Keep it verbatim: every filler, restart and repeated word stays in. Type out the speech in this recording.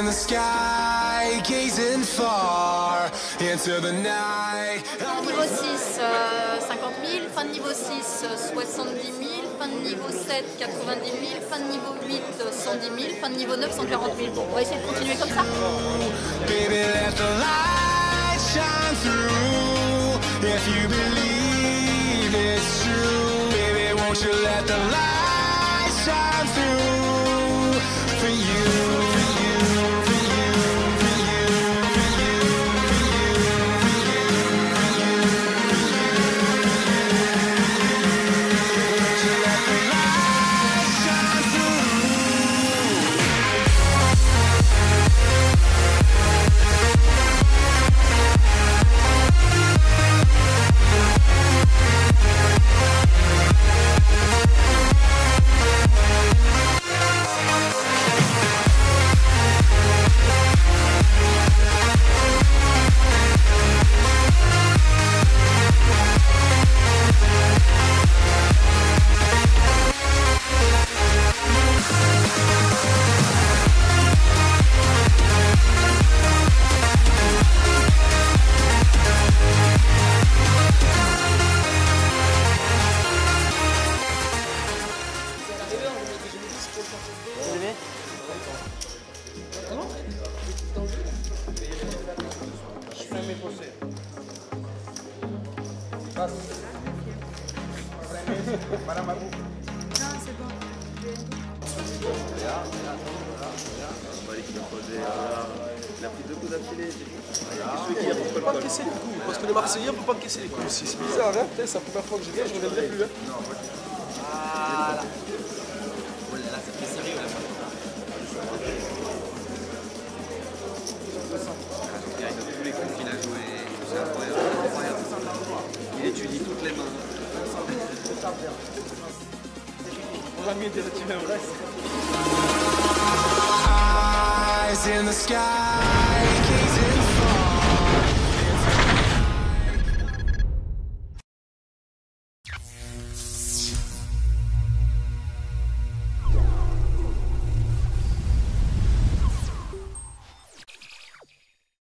in the sky, gazing far into the night. Fin de niveau six, euh, cinquante mille, fin de niveau six, soixante-dix mille, fin de niveau sept, quatre-vingt-dix mille, fin de niveau huit, cent dix mille, fin de niveau neuf, cent quarante mille. Bon, on va essayer de continuer comme ça. Baby, let the light shine through. If you believe it's true, baby, won't you let the light shine through for you. Madame Abou. Non, c'est bon. Regarde, regarde, regarde. Il a pris deux coups d'affilée. On ne peut pas encaisser les coups, parce que les Marseillais ne peuvent pas encaisser les coups aussi. C'est bizarre, hein? C'est la première fois que je viens, je ne reviendrai plus. Hein? Non, voilà. Là, c'est très sérieux, là. De tous les coups qu'il a joué, c'est incroyable. Il étudie toutes les mains. On va mieux désactiver un reste. Eyes in the sky, gazing